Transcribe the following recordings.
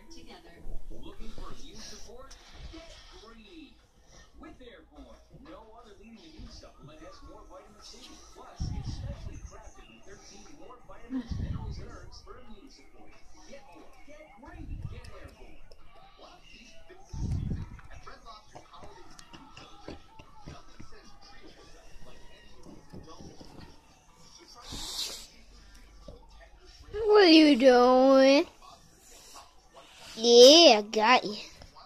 Looking for immune support? Get Green. With Airborne, no other leading immune supplement has more vitamin C. Plus, it's specially crafted with 13 more vitamins, minerals, and herbs for immune support. Get more. Get Green. Get Airborne. One of these fits the season. At Red Lobster's holiday seafood celebration, nothing says treat yourself like any of these indulgences. So try the seafood feast with tender shrimp. What are you doing? Yeah, I got you.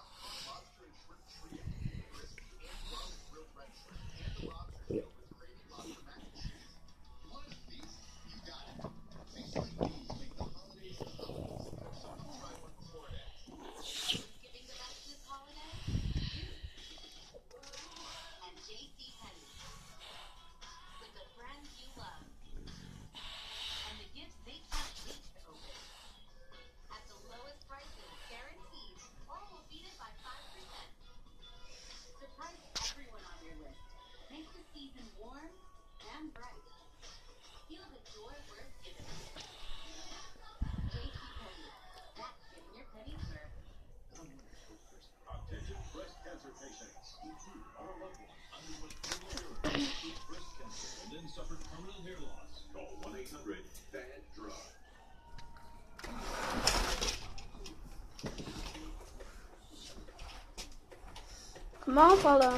Attention breast cancer patients. If you or a loved one underwent chemotherapy, treat breast cancer, and then suffered permanent hair loss, call 1-800-BAD-DRUG. Come on, follow.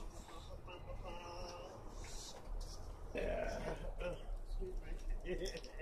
Yeah.